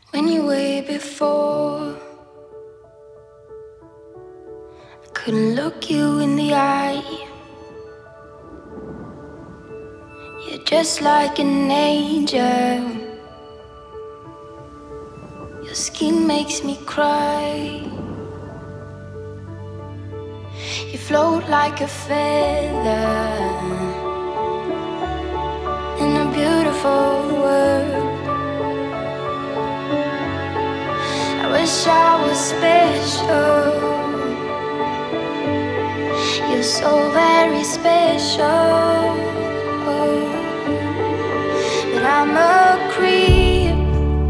When you were before, I couldn't look you in the eye. You're just like an angel. Your skin makes me cry. You float like a feather in a beautiful world. I wish I was special. You're so very special. But I'm a creep,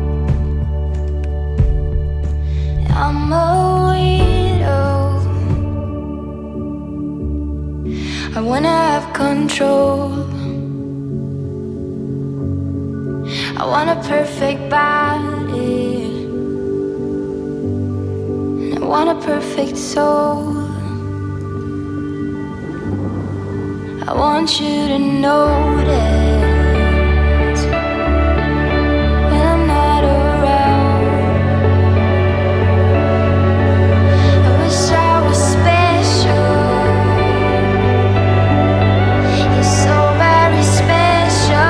I'm a weirdo. I wanna have control. I want a perfect body, and I want a perfect soul. I want you to notice when I'm not around. I wish I was special. You're so very special.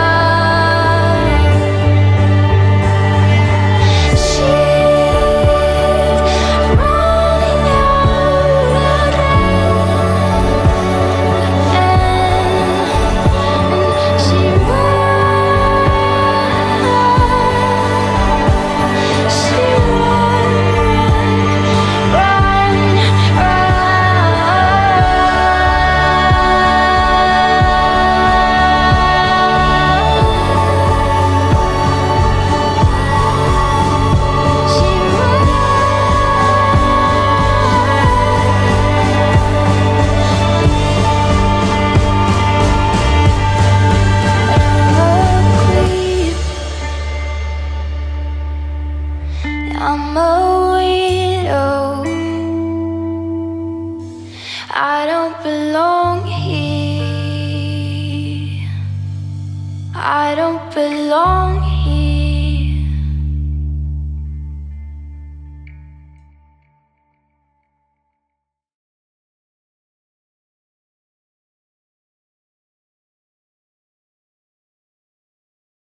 I'm a weirdo. I don't belong here. I don't belong here.